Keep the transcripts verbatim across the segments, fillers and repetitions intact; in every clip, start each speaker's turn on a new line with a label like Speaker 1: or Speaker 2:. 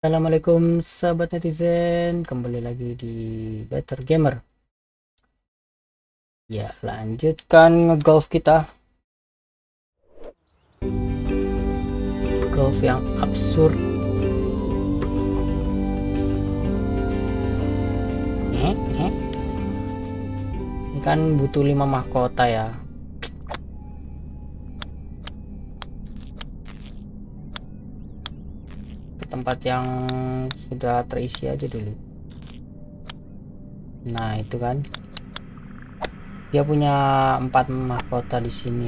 Speaker 1: Assalamualaikum sahabat netizen, kembali lagi di Better Gamer. Ya, lanjutkan ngegolf kita. Golf yang absurd. Eh, eh. Ini kan butuh lima mahkota ya. Ke tempat yang sudah terisi aja dulu. Nah, itu kan. Dia punya empat mahkota di sini.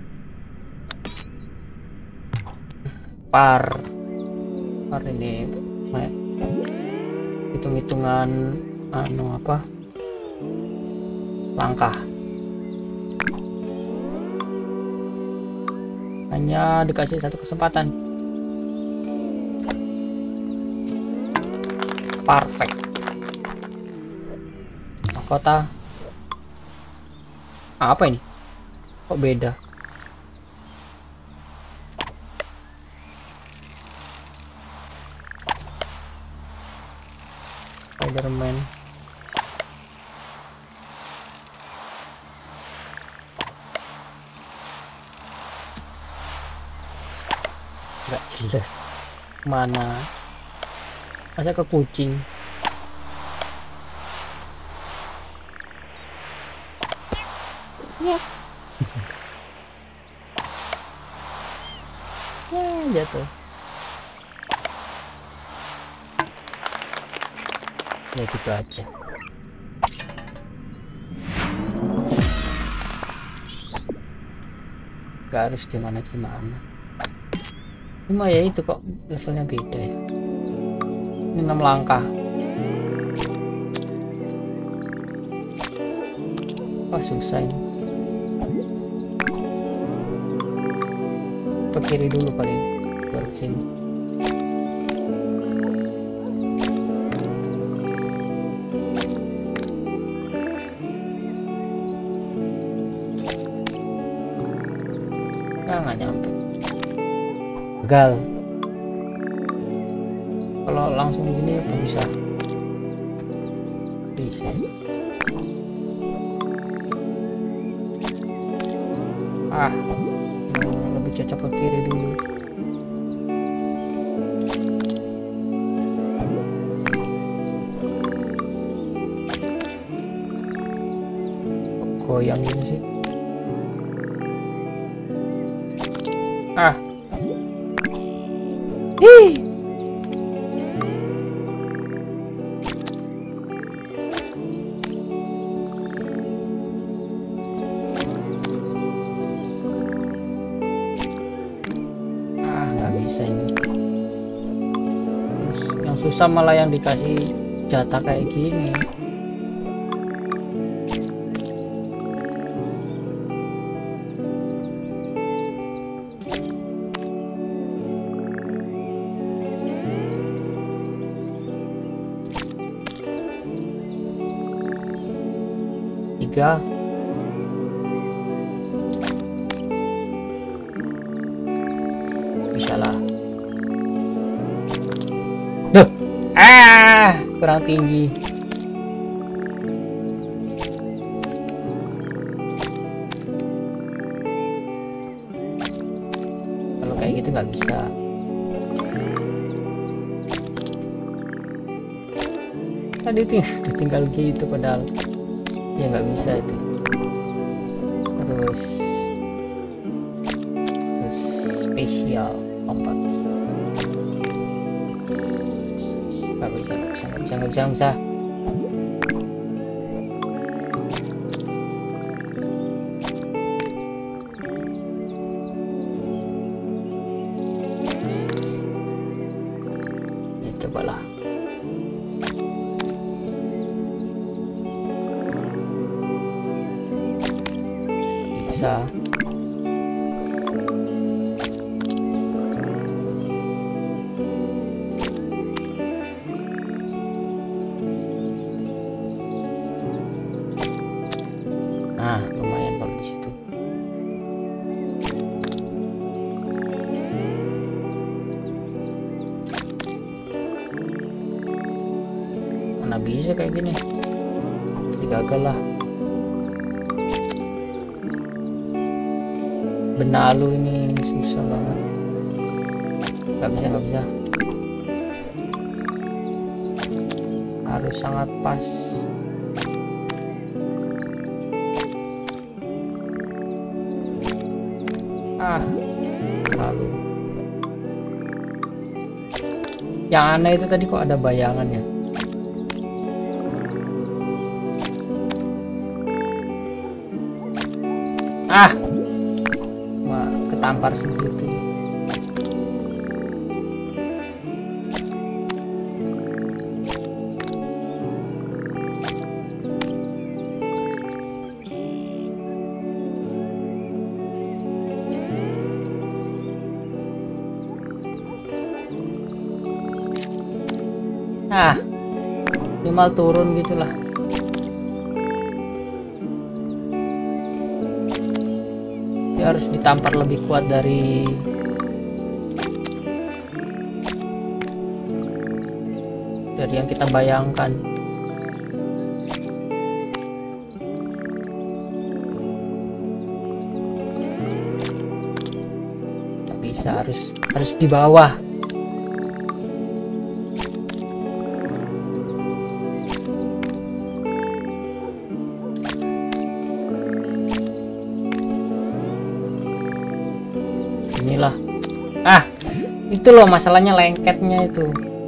Speaker 1: Par. Par ini hitung-hitungan anu apa? Langkah. Hanya dikasih satu kesempatan. Perfect. Mahkota apa ini? Kok beda? Spiderman. Nggak jelas. Mana? Masa ke kucing? Ya. Ya, jatuh. Ya gitu aja. Gak harus gimana gimana. Cuma ya itu kok levelnya beda ya. Ini enam langkah. Wah, susah ini. Ke kiri dulu paling baru sini. Nah, nggak nyampe. Gagal. Kalau langsung gini apa bisa? Bisa. Ah, lebih cocok ke kiri dulu. Goyang gini sih. Ah. Hih. Ah, nggak bisa ini. Terus yang susah malah yang dikasih jatah kayak gini. Tiga. Bisa lah. Duh. Ah, kurang tinggi. Kalau kayak gitu nggak bisa. Tadi tuh udah tinggal gitu padahal. Ya nggak bisa itu. Terus terus spesial lompat. Nggak bisa, nggak bisa, nggak bisa, nggak bisa, nggak bisa. Ya, cobalah. Bisa. Nah, lumayan kalau di situ. nggak bisa kayak gini, pasti gagal lah. Benalu ini susah banget, nggak bisa nggak bisa, harus sangat pas. Ah, lalu yang aneh itu tadi kok ada bayangan ya. Ah, wah, ketampar segitu. Nah, minimal turun gitulah. Dia harus ditampar lebih kuat dari dari yang kita bayangkan. Tak bisa, harus harus di bawah. Inilah, ah itu loh masalahnya, lengketnya itu.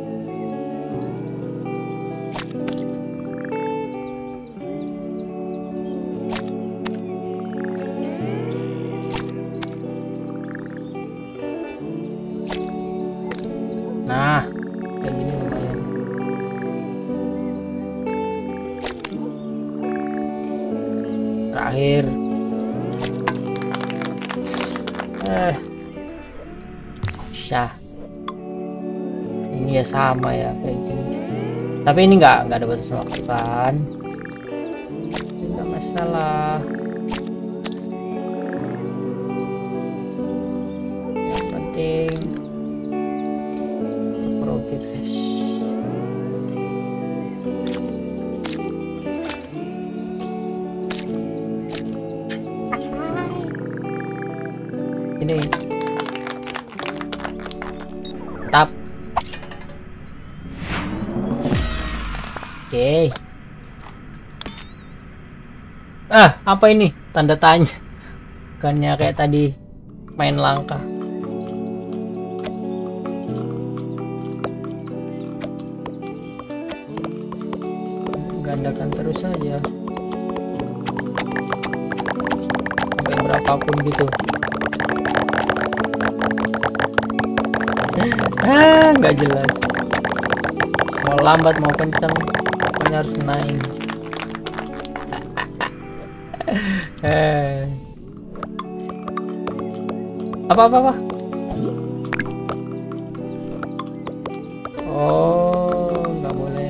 Speaker 1: Nah kayak gini lumayan. Terakhir eh ini ya sama ya kayak gini, tapi ini nggak nggak ada batas waktu kan, nggak masalah. Yang penting progress. Ini tap. Oke. Okay. Ah, apa ini? Tanda tanya. Bukannya kayak tadi main langka. Gandakan terus saja. Sampai berapapun gitu. Ah, nggak jelas. Mau lambat mau kencang, pokoknya harus naik. eh. Apa apa apa? Oh, nggak boleh.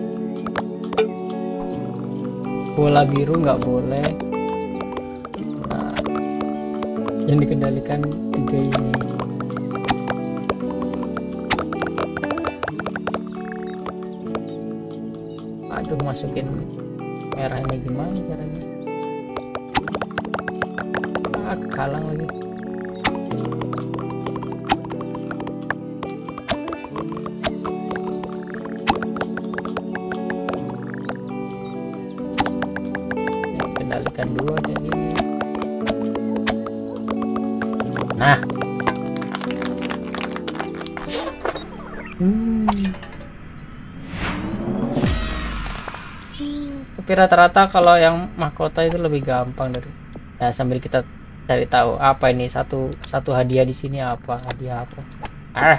Speaker 1: Bola biru nggak boleh. Nah, yang dikendalikan tiga ini. Aduh, masukin merahnya gimana caranya? Ah, kalang lagi. Ya, kendalikan dua kayak gini. Nah. Hmm. Tapi rata-rata kalau yang mahkota itu lebih gampang dari. Nah, sambil kita cari tahu apa ini satu satu hadiah di sini, apa hadiah apa? Ah,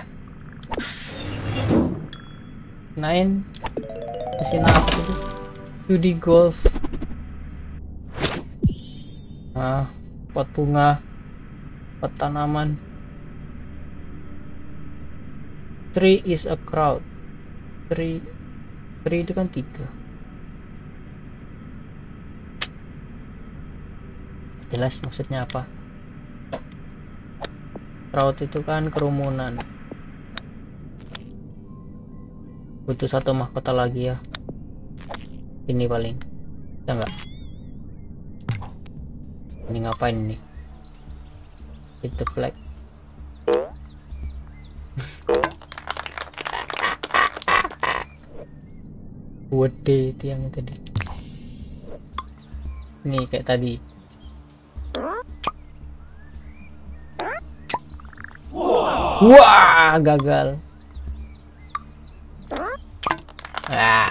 Speaker 1: main mesin apa itu? Judi golf. Nah, pot bunga, pot tanaman. Three is a crowd. Three, three itu kan tiga. Jelas maksudnya apa? Crowd itu kan kerumunan. Butuh satu mahkota lagi ya. Ini paling bisa nggak? Ini ngapain ini? Hit the flag. Wede tiang tadi. Ini kayak tadi. Wah, gagal. Ah.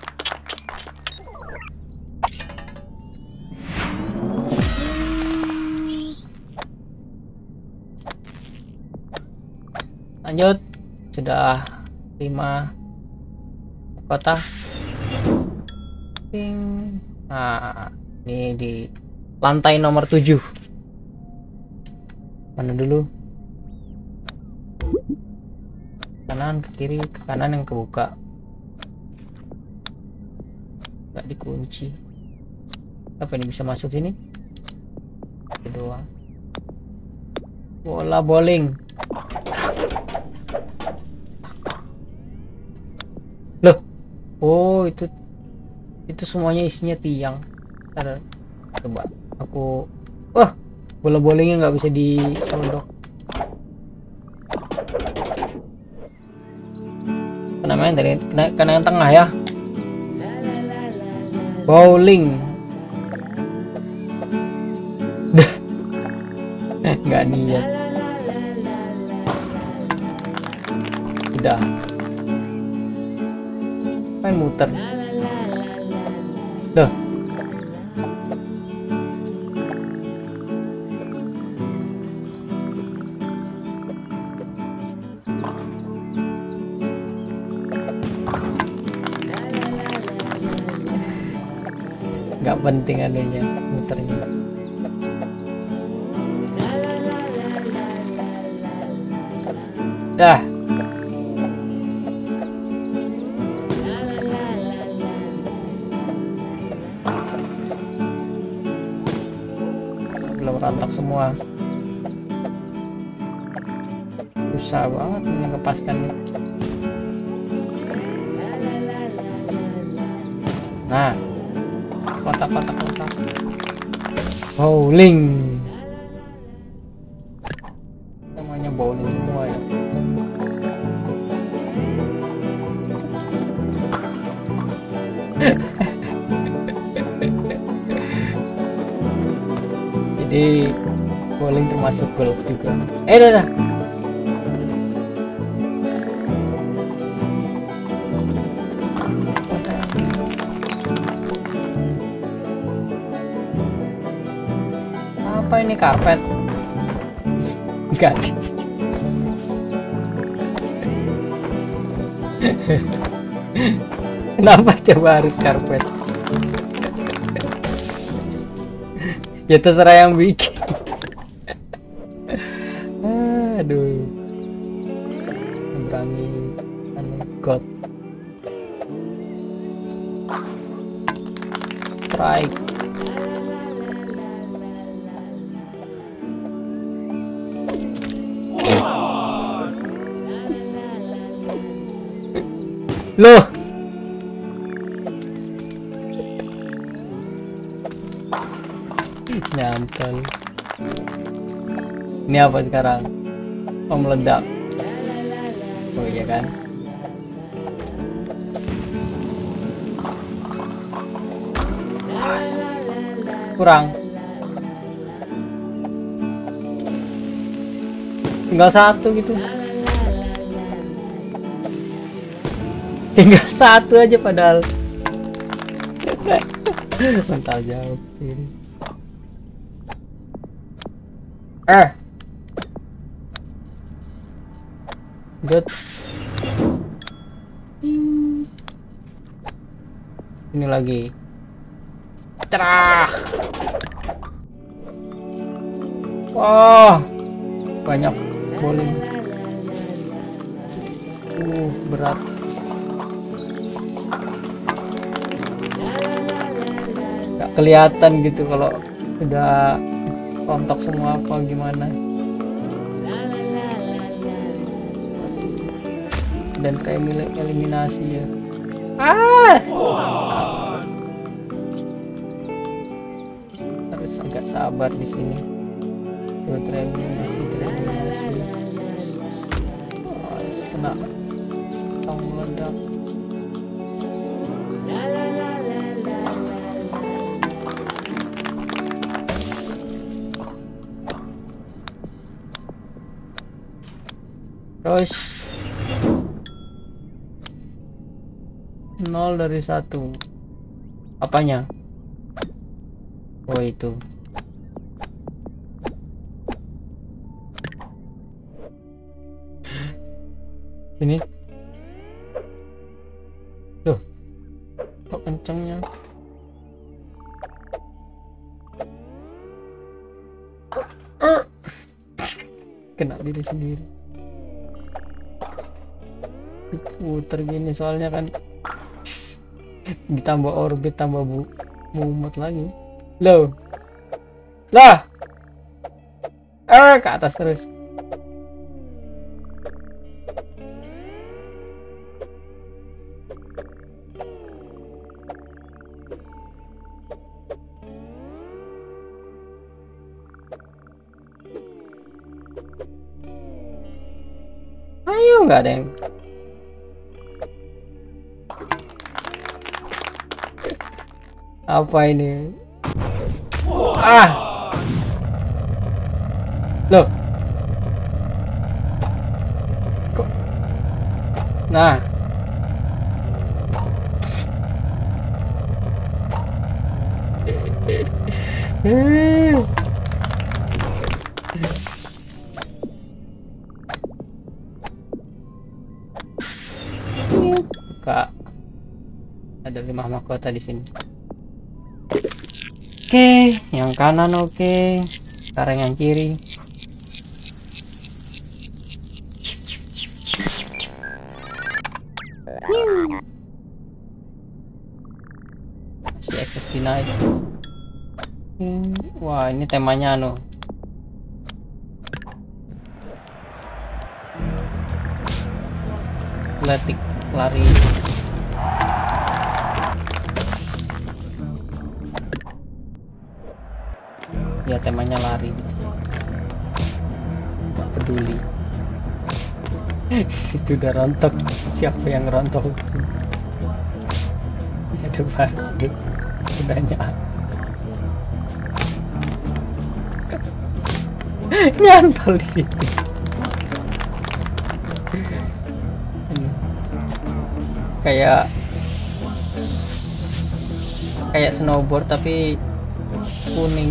Speaker 1: Lanjut. Sudah lima kota. Ping. Nah, ini di lantai nomor tujuh. Mana dulu? Kanan, ke kiri, ke kanan yang kebuka. Nggak dikunci. Apa ini bisa masuk sini? Kedua. Bola bowling. Loh. Oh, itu itu semuanya isinya tiang. Ntar, coba aku. Wah, bola bowlingnya nggak bisa disodok. Apa namanya dari kena yang tengah ya? Bowling. Dah. Nggak niat. Udah. Main muter. Dah. Nggak penting anunya muternya. Dah. Belum rantak semua. Susah banget ini ngepaskannya. Nah, kotak-kotak kotak. Bowling. Namanya bowling semua ya. Jadi bowling termasuk golf juga. Eh, dah, dah. Apa ini karpet? Enggak. Kenapa coba harus karpet? Ya terserah yang bikin. Aduh. Berani anu god. Strike. Loh. Nyantol. Ini apa sekarang? Oh, meledak. Oh iya kan. Kurang. Tinggal satu gitu. Tinggal satu aja padahal. Mental jauh ini. Eh. Good. Ini lagi. Cerah. Wah. Banyak bowling. Uh, berat. Gak kelihatan gitu kalau udah kontak semua apa gimana. Dan kayak milik eliminasi ya. Ah. agak sabar di sini. Tuh tereliminasi, tereliminasi. Oh, kena tong meledak. Terus nol dari satu. Apanya? Oh itu. Ini. Tuh. Kok kencengnya? Kena diri sendiri. Puter gini soalnya kan ditambah orbit tambah bu mumet lagi loh lah eh ke atas terus. Ayo nggak ada yang apa ini? Ah, loh, kok? Nah, Kak, ada lima mahkota di sini. Oke, yang kanan oke. Sekarang yang kiri. Masih access denied. Wah, ini temanya anu. Atletik lari. Ya temanya lari, nggak peduli. Situ udah rontok, siapa yang rontok? Ada baru udah nyat nyantol di situ. Kayak kayak snowboard tapi kuning.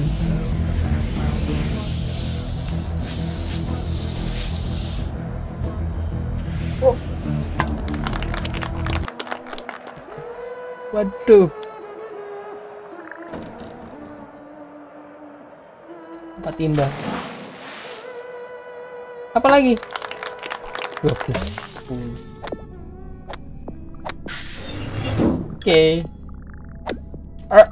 Speaker 1: Oh. Waduh. Tempat indah. Apa lagi? dua belas. Oke. Ah.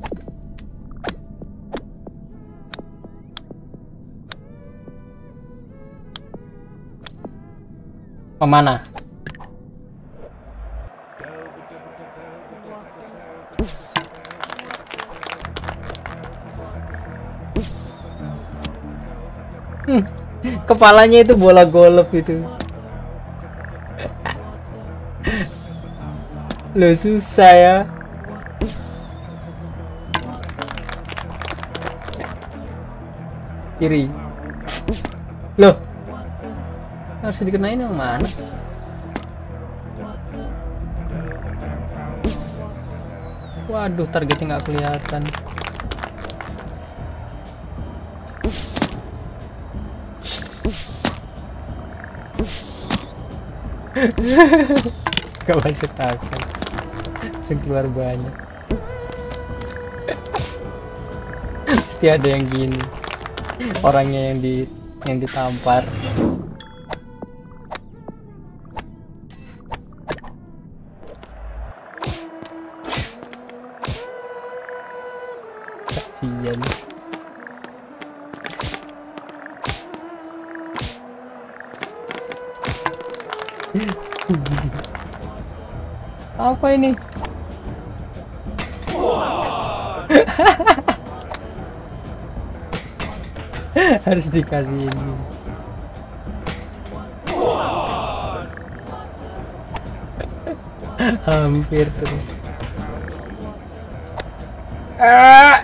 Speaker 1: Kemana? Hmm, kepalanya itu bola golf itu. Lo susah ya. Kiri. Loh. Harus dikenain yang mana? Waduh, targetnya nggak kelihatan. Gak masuk akal. Langsung keluar banyak. Pasti ada yang gini. Orangnya yang di yang ditampar. Kasian. Apa ini? Harus dikasih ini. Hampir tuh. Ah!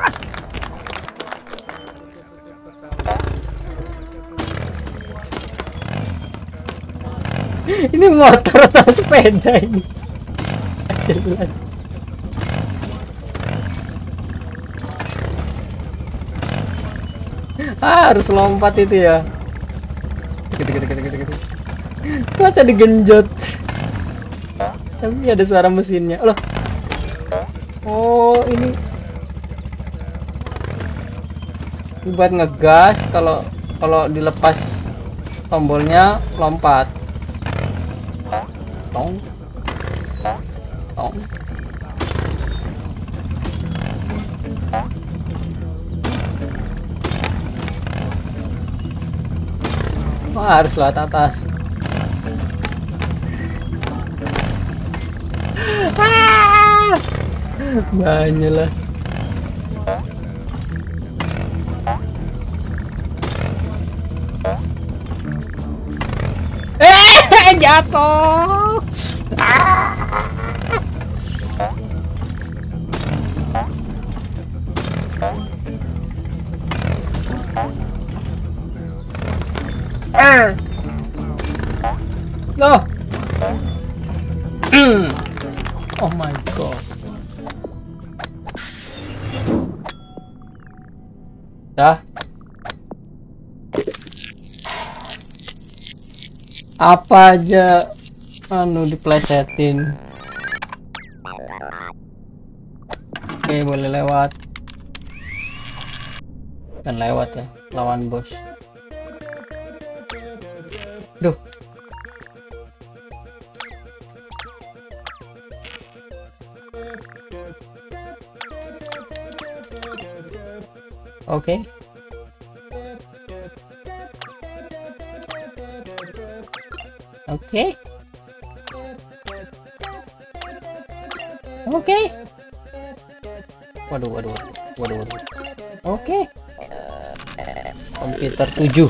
Speaker 1: Ini motor atau sepeda ini? Jelas. Ah, harus lompat itu ya. Gitu gitu gitu gitu gitu. Masa digenjot? Tapi ada suara mesinnya. Loh. Oh, ini. Ini buat ngegas, kalau kalau dilepas tombolnya lompat. Tong. Tong. Wah, harus lewat atas. Ah! Banyak lah. Eh, jatuh. Ah! Eh. No. Oh my god. Dah. Apa aja anu diplesetin. Oke, boleh lewat. Kan lewat ya, lawan bos. Duh. Oke. Oke. Oke. Waduh, waduh, waduh, waduh. Oke. Komputer tujuh.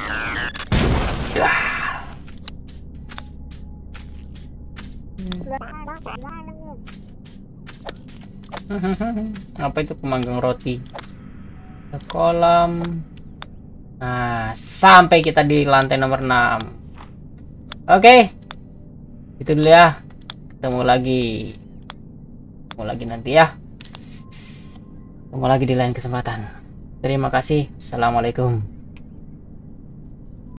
Speaker 1: Apa itu pemanggang roti? Kolam. Nah, sampai kita di lantai nomor enam. Oke. Itu dulu ya. Ketemu lagi. Ketemu lagi nanti ya. Ketemu lagi di lain kesempatan. Terima kasih. Assalamualaikum.